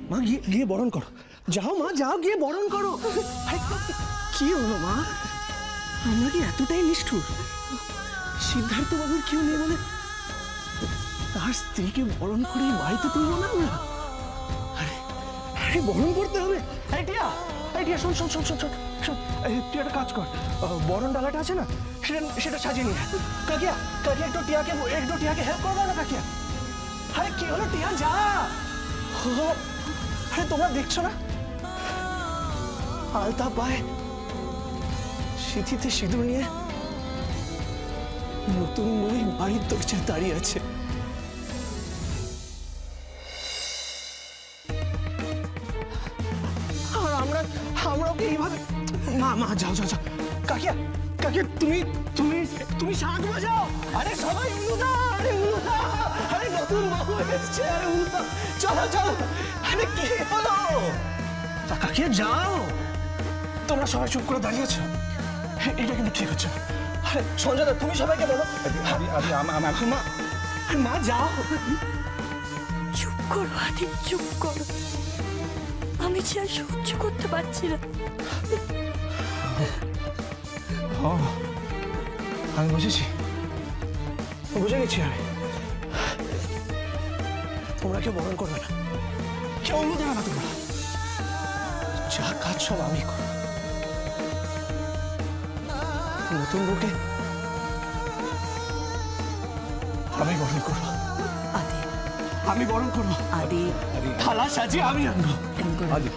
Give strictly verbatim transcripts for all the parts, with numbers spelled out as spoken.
মা গিয়ে গিয়ে বরণ করো, যাও মা যাও গিয়ে বরণ করো। কি হলো মা, আমরা কি এতটাই নিষ্ঠুর? সিদ্ধার্থ বাবুর কেউ নেই বলে তার স্ত্রীকে বরণ করে বাড়িতে তুলবো না আমরা? আরে আরে বরণ করতে হবে। এই টিয়া, এই টিয়া শোন শোন শোন শোন শোন শোন, তুই একটা কাজ কর, বরণ ডালাটা আছে না সেটা সেটা সাজিয়ে নিয়ে। কাকিয়া কাকিয়া একটু টিয়াকে একটু টিয়াকে হেল্প করবো না কাকিয়া? আরে কি হলো টিয়া, যা। আরে তোমরা দেখছো না আলতা পায় সিঁথিতে সিঁদুর নিয়ে নতুন বই বাড়ির দরজায় দাঁড়িয়ে আছে। আর আমরা আমরা ওকে এইভাবে, মা মা যাও যাও যাও। কাকিয়া কাকিয়া তুমি তুমি তুমি শাক বাজাও। আরে সবাই উলুদা, আরে উলুদা, আরে নতুন বউ এসছে, আরে উলুদা চলো চলো। আরে কি হলো কাকিয়া, যাও। তোমরা সবাই চুপ করে দাঁড়িয়ে আছো, এটা কিন্তু ঠিক হচ্ছে না। আরে সঞ্জয় দা তুমি সবাইকে বলো। মা মা যাও। চুপ করো আদি, চুপ করো, আমি যে আর সহ্য করতে পারছি না। আমি বুঝেছি, বুঝে গেছি আমি। তোমরা কেউ বরণ করবে না, কেউ অন্য দেবে না। তোমরা যা কাজ সব আমি করব। নতুন বউকে আমি বরণ করবো। আদি আমি বরণ করবো। আদি থালা সাজিয়ে আমি আনবো। আদি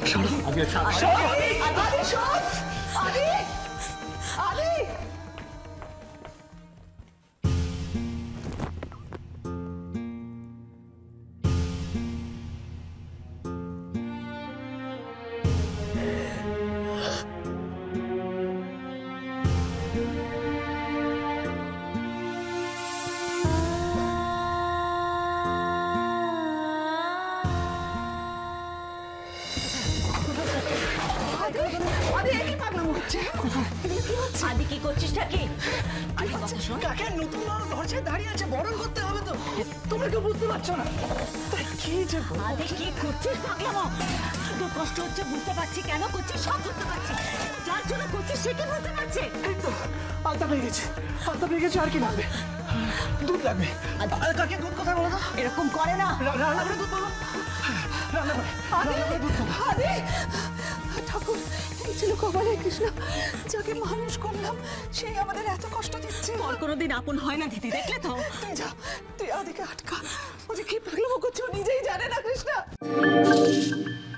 আদি কি করছিস নাকি? নতুন দরজায় দাঁড়িয়ে আছে, বরণ করতে হবে তো। তোমরা কেউ বুঝতে পারছো না কি যে। আদি কি করছিস পাগলামো? তোর কষ্ট হচ্ছে বুঝতে পারছি, কেন করছিস সব বুঝতে পারছি, যার জন্য করছিস সে কি বুঝতে পারছে? এই তো আলতা পেয়ে গেছে, আলতা পেয়ে গেছে। আর কি লাগবে? দুধ লাগবে। কাকে দুধ কোথায় বলো তো? এরকম করে না, রান্না করে দুধ পাবো, রান্না করে রান্না করে দুধ পাবো। আরে ঠাকুর, এই ছিল কপালে কৃষ্ণ, যাকে মানুষ করলাম সেই আমাদের এত কষ্ট দিচ্ছে। তোর কোনোদিন আপন হয় না দিদি, দেখলে তো? তুই যা, তুই আদিকে আটকা, ও যে কি পাগলামো করছে ও নিজেই জানে না কৃষ্ণ।